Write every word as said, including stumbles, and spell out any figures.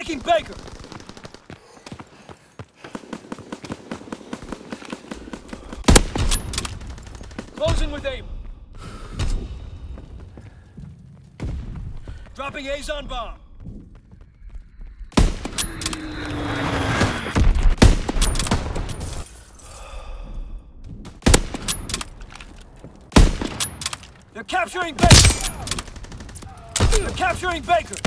taking Baker! Closing with aim. Dropping Azon bomb. They're capturing Baker! They're capturing Baker!